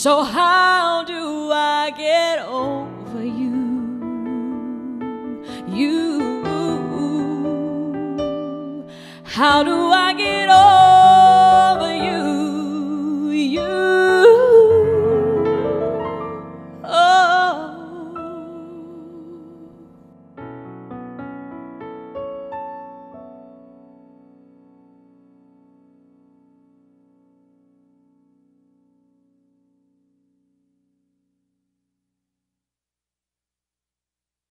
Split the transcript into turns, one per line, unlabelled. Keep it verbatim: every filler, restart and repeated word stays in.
So how do I get over you? You. How do I get over